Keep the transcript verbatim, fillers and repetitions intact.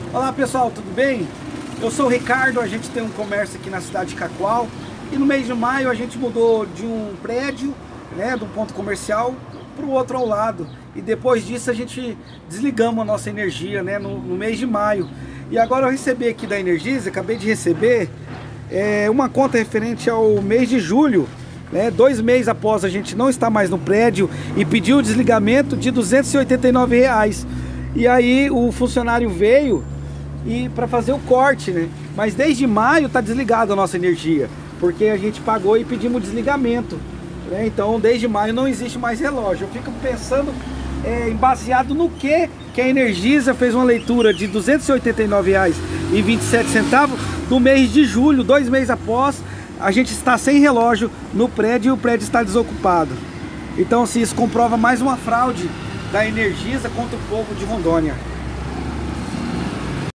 Olá pessoal, tudo bem? Eu sou o Ricardo, a gente tem um comércio aqui na cidade de Cacoal e no mês de maio a gente mudou de um prédio, né, de um ponto comercial para o outro ao lado, e depois disso a gente desligamos a nossa energia, né, no, no mês de maio. E agora eu recebi aqui da Energisa, acabei de receber é, uma conta referente ao mês de julho, né, dois meses após a gente não estar mais no prédio, e pediu o desligamento de duzentos e oitenta e nove reais. E aí o funcionário veio e para fazer o corte, né? Mas desde maio tá desligada a nossa energia, porque a gente pagou e pedimos desligamento, né? Então desde maio não existe mais relógio. Eu fico pensando é, baseado no que que a Energisa fez uma leitura de duzentos e oitenta e nove reais e vinte e sete centavos do mês de julho, dois meses após a gente está sem relógio no prédio e o prédio está desocupado. Então assim, isso comprova mais uma fraude da Energisa contra o povo de Rondônia.